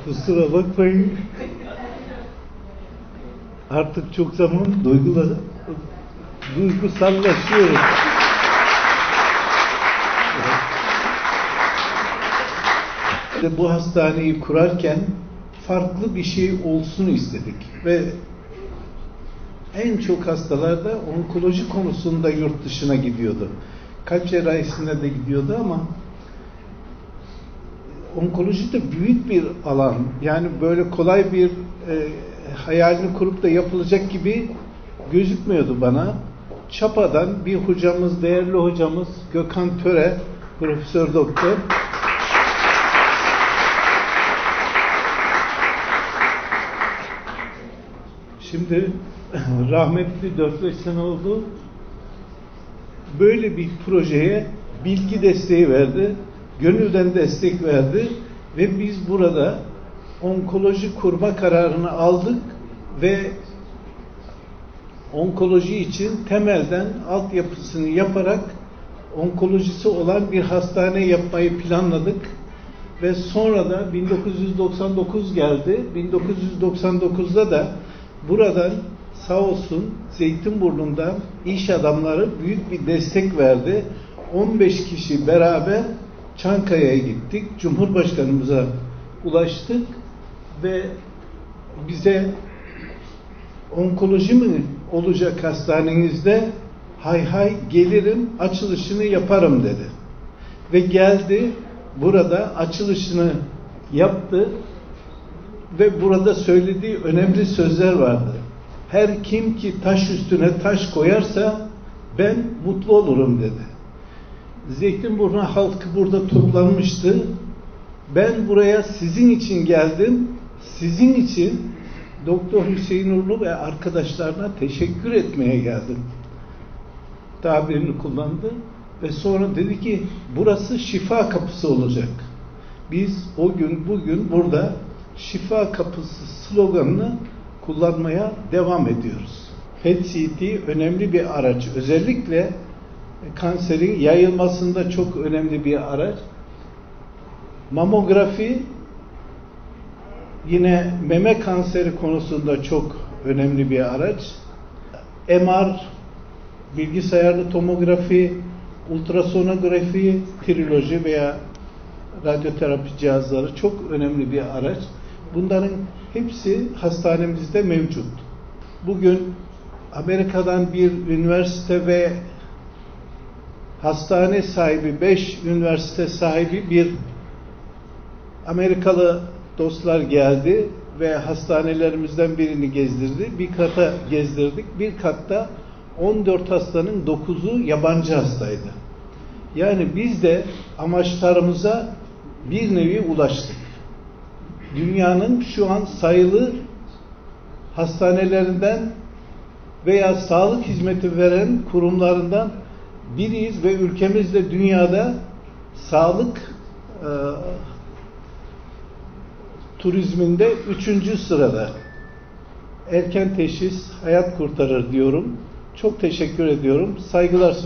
Kusura bakmayın. Artık çok zaman duygusallaşıyoruz. Bu hastaneyi kurarken farklı bir şey olsun istedik ve en çok hastalar da onkoloji konusunda yurt dışına gidiyordu. Kalp cerrahisine de gidiyordu ama onkoloji de büyük bir alan. Yani böyle kolay bir hayalini kurup da yapılacak gibi gözükmüyordu bana. Çapa'dan bir hocamız, değerli hocamız Gökhan Töre, Profesör Doktor. Şimdi rahmetli 4-5 sene oldu. Böyle bir projeye bilgi desteği verdi. Gönülden destek verdi. Ve biz burada onkoloji kurma kararını aldık ve onkoloji için temelden altyapısını yaparak onkolojisi olan bir hastane yapmayı planladık. Ve sonra da 1999 geldi. 1999'da da buradan sağ olsun Zeytinburnu'ndan iş adamları büyük bir destek verdi. 15 kişi beraber Çankaya'ya gittik. Cumhurbaşkanımıza ulaştık ve bize onkoloji mi olacak hastanenizde? Hay hay gelirim, açılışını yaparım dedi. Ve geldi, burada açılışını yaptı ve burada söylediği önemli sözler vardı. Her kim ki taş üstüne taş koyarsa ben mutlu olurum dedi. Zeytinburnu halkı burada toplanmıştı. Ben buraya sizin için geldim. Sizin için Doktor Hüseyin Uğurlu ve arkadaşlarına teşekkür etmeye geldim. Tabirini kullandı ve sonra dedi ki burası şifa kapısı olacak. Biz o gün bugün burada şifa kapısı sloganını kullanmaya devam ediyoruz. PET-CT önemli bir araç. Özellikle kanserin yayılmasında çok önemli bir araç. Mamografi yine meme kanseri konusunda çok önemli bir araç. MR, bilgisayarlı tomografi, ultrasonografi, triloji veya radyoterapi cihazları çok önemli bir araç. Bunların hepsi hastanemizde mevcut. Bugün Amerika'dan bir üniversite ve hastane sahibi, 5 üniversite sahibi bir Amerikalı dostlar geldi ve hastanelerimizden birini gezdirdi. Bir kata gezdirdik. Bir katta 14 hastanın 9'u yabancı hastaydı. Yani biz de amaçlarımıza bir nevi ulaştık. Dünyanın şu an sayılı hastanelerinden veya sağlık hizmeti veren kurumlarından biriyiz ve ülkemiz de dünyada sağlık turizminde 3. sırada. Erken teşhis hayat kurtarır diyorum. Çok teşekkür ediyorum. Saygılar.